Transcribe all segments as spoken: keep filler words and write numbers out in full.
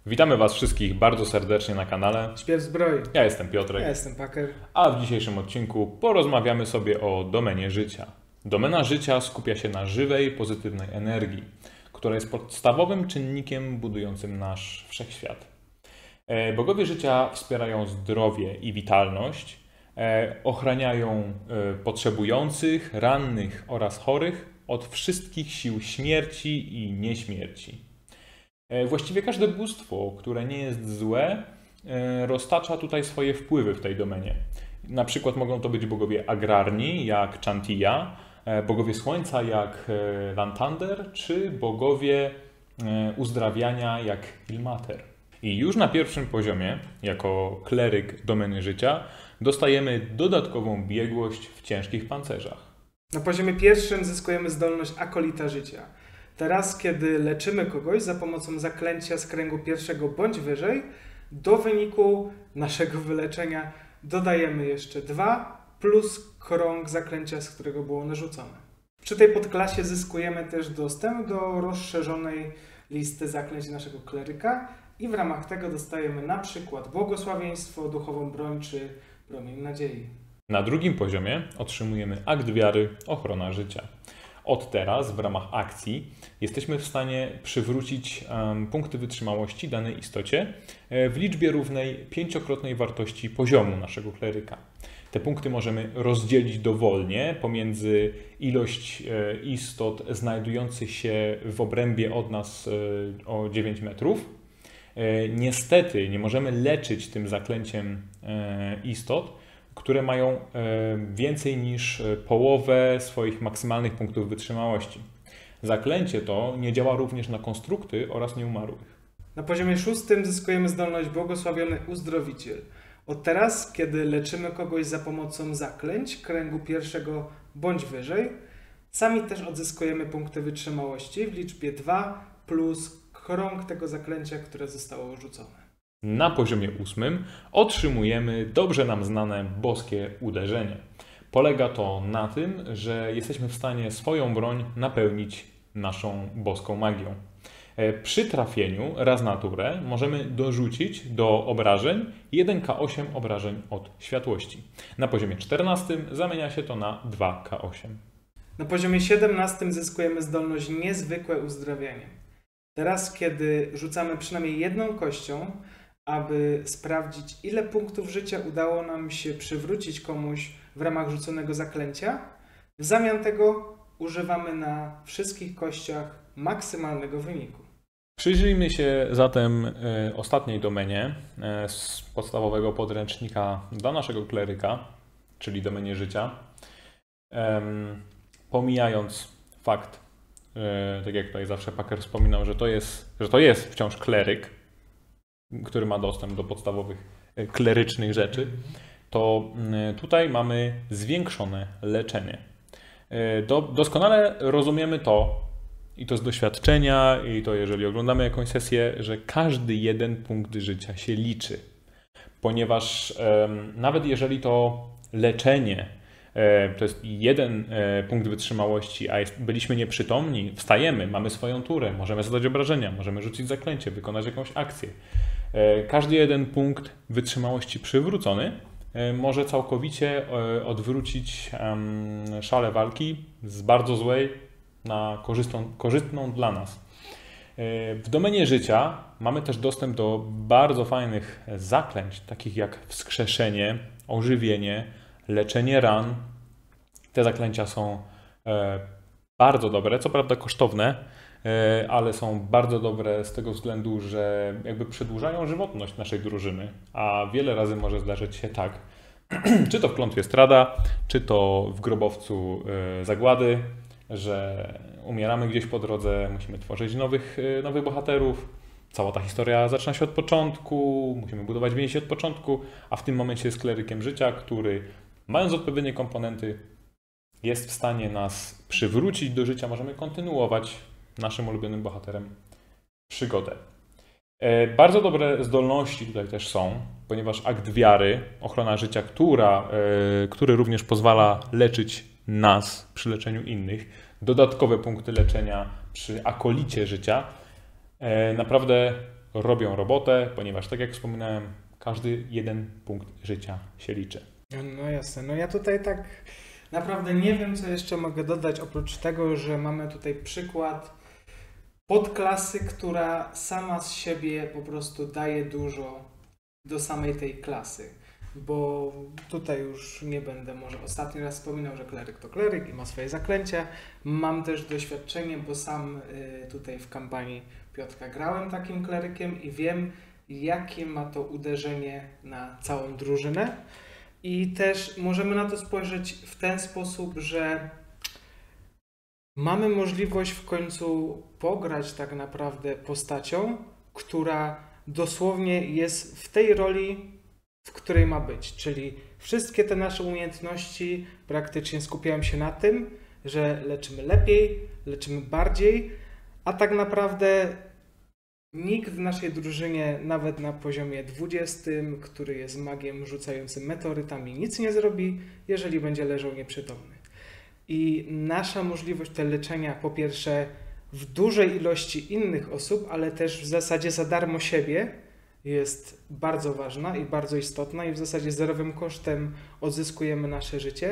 Witamy Was wszystkich bardzo serdecznie na kanale. Śpiew zbroi. Ja jestem Piotrek. Ja jestem Paker. A w dzisiejszym odcinku porozmawiamy sobie o domenie życia. Domena życia skupia się na żywej, pozytywnej energii, która jest podstawowym czynnikiem budującym nasz wszechświat. Bogowie życia wspierają zdrowie i witalność, ochraniają potrzebujących, rannych oraz chorych od wszystkich sił śmierci i nieśmierci. Właściwie każde bóstwo, które nie jest złe, roztacza tutaj swoje wpływy w tej domenie. Na przykład mogą to być bogowie agrarni, jak Chantia, bogowie słońca, jak Lathander, czy bogowie uzdrawiania, jak Ilmater. I już na pierwszym poziomie, jako kleryk domeny życia, dostajemy dodatkową biegłość w ciężkich pancerzach. Na poziomie pierwszym zyskujemy zdolność akolita życia. Teraz, kiedy leczymy kogoś za pomocą zaklęcia z kręgu pierwszego bądź wyżej, do wyniku naszego wyleczenia dodajemy jeszcze dwa plus krąg zaklęcia, z którego było narzucone. Przy tej podklasie zyskujemy też dostęp do rozszerzonej listy zaklęć naszego kleryka i w ramach tego dostajemy na przykład błogosławieństwo, duchową broń czy promień nadziei. Na drugim poziomie otrzymujemy akt wiary, ochrona życia. Od teraz w ramach akcji jesteśmy w stanie przywrócić um, punkty wytrzymałości danej istocie w liczbie równej pięciokrotnej wartości poziomu naszego kleryka. Te punkty możemy rozdzielić dowolnie pomiędzy ilość e, istot znajdujących się w obrębie od nas e, o dziewięć metrów. E, niestety nie możemy leczyć tym zaklęciem e, istot, które mają więcej niż połowę swoich maksymalnych punktów wytrzymałości. Zaklęcie to nie działa również na konstrukty oraz nieumarłych. Na poziomie szóstym zyskujemy zdolność błogosławiony uzdrowiciel. Od teraz, kiedy leczymy kogoś za pomocą zaklęć kręgu pierwszego bądź wyżej, sami też odzyskujemy punkty wytrzymałości w liczbie dwa plus krąg tego zaklęcia, które zostało rzucone. Na poziomie ósmym otrzymujemy dobrze nam znane boskie uderzenie. Polega to na tym, że jesteśmy w stanie swoją broń napełnić naszą boską magią. Przy trafieniu raz na turę możemy dorzucić do obrażeń jeden K osiem obrażeń od światłości. Na poziomie czternastym zamienia się to na dwa K osiem. Na poziomie siedemnastym zyskujemy zdolność niezwykłe uzdrawianie. Teraz, kiedy rzucamy przynajmniej jedną kością, aby sprawdzić, ile punktów życia udało nam się przywrócić komuś w ramach rzuconego zaklęcia, w zamian tego używamy na wszystkich kościach maksymalnego wyniku. Przyjrzyjmy się zatem y, ostatniej domenie y, z podstawowego podręcznika dla naszego kleryka, czyli domenie życia. Um, pomijając fakt, y, tak jak tutaj zawsze Paker wspominał, że to jest, że to jest wciąż kleryk, który ma dostęp do podstawowych klerycznych rzeczy, to tutaj mamy zwiększone leczenie. Do, doskonale rozumiemy to, i to z doświadczenia, i to jeżeli oglądamy jakąś sesję, że każdy jeden punkt życia się liczy. Ponieważ um, nawet jeżeli to leczenie e, to jest jeden e, punkt wytrzymałości, a jest, byliśmy nieprzytomni, wstajemy, mamy swoją turę, możemy zadać obrażenia, możemy rzucić zaklęcie, wykonać jakąś akcję. Każdy jeden punkt wytrzymałości przywrócony może całkowicie odwrócić szalę walki z bardzo złej na korzystną, korzystną dla nas. W domenie życia mamy też dostęp do bardzo fajnych zaklęć, takich jak wskrzeszenie, ożywienie, leczenie ran. Te zaklęcia są bardzo dobre, co prawda kosztowne, ale są bardzo dobre z tego względu, że jakby przedłużają żywotność naszej drużyny, a wiele razy może zdarzyć się tak, czy to w klątwie Strada, czy to w grobowcu zagłady, że umieramy gdzieś po drodze, musimy tworzyć nowych, nowych bohaterów, cała ta historia zaczyna się od początku, musimy budować więzi od początku, a w tym momencie jest klerykiem życia, który mając odpowiednie komponenty jest w stanie nas przywrócić do życia, możemy kontynuować naszym ulubionym bohaterem przygodę. Bardzo dobre zdolności tutaj też są, ponieważ akt wiary, ochrona życia, która, który również pozwala leczyć nas przy leczeniu innych, dodatkowe punkty leczenia przy akolicie życia, naprawdę robią robotę, ponieważ tak jak wspominałem, każdy jeden punkt życia się liczy. No jasne, no ja tutaj tak naprawdę nie wiem, co jeszcze mogę dodać, oprócz tego, że mamy tutaj przykład podklasy, która sama z siebie po prostu daje dużo do samej tej klasy. Bo tutaj już nie będę może ostatni raz wspominał, że kleryk to kleryk i ma swoje zaklęcia. Mam też doświadczenie, bo sam tutaj w kampanii Piotrka grałem takim klerykiem i wiem, jakie ma to uderzenie na całą drużynę. I też możemy na to spojrzeć w ten sposób, że mamy możliwość w końcu pograć tak naprawdę postacią, która dosłownie jest w tej roli, w której ma być. Czyli wszystkie te nasze umiejętności praktycznie skupiają się na tym, że leczymy lepiej, leczymy bardziej, a tak naprawdę nikt w naszej drużynie, nawet na poziomie dwudziestym, który jest magiem rzucającym meteorytami, nic nie zrobi, jeżeli będzie leżał nieprzytomny. I nasza możliwość te leczenia, po pierwsze w dużej ilości innych osób, ale też w zasadzie za darmo siebie, jest bardzo ważna i bardzo istotna i w zasadzie zerowym kosztem odzyskujemy nasze życie.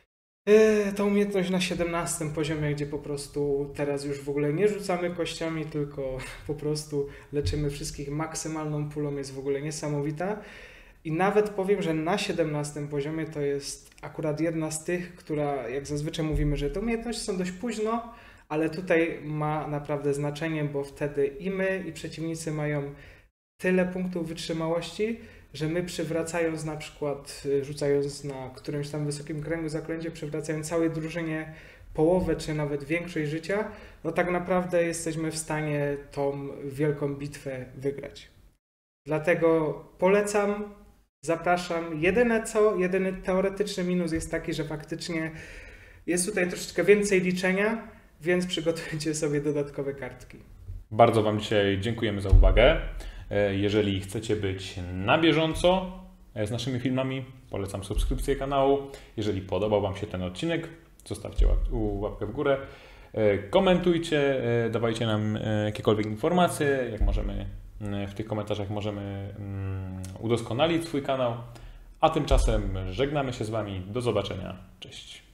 Ta umiejętność na siedemnastym poziomie, gdzie po prostu teraz już w ogóle nie rzucamy kościami, tylko po prostu leczymy wszystkich maksymalną pulą, jest w ogóle niesamowita. I nawet powiem, że na siedemnastym poziomie to jest akurat jedna z tych, która, jak zazwyczaj mówimy, że te umiejętności są dość późno, ale tutaj ma naprawdę znaczenie, bo wtedy i my, i przeciwnicy mają tyle punktów wytrzymałości, że my przywracając na przykład, rzucając na którymś tam wysokim kręgu zaklęcie, przywracając całej drużynie połowę czy nawet większość życia, no tak naprawdę jesteśmy w stanie tą wielką bitwę wygrać. Dlatego polecam, zapraszam. Jedyne co, jedyny teoretyczny minus jest taki, że faktycznie jest tutaj troszeczkę więcej liczenia, więc przygotujcie sobie dodatkowe kartki. Bardzo Wam dzisiaj dziękujemy za uwagę. Jeżeli chcecie być na bieżąco z naszymi filmami, polecam subskrypcję kanału. Jeżeli podobał Wam się ten odcinek, zostawcie łapkę w górę. Komentujcie, dawajcie nam jakiekolwiek informacje, jak możemy w tych komentarzach możemy udoskonalić swój kanał. A tymczasem żegnamy się z Wami. Do zobaczenia. Cześć.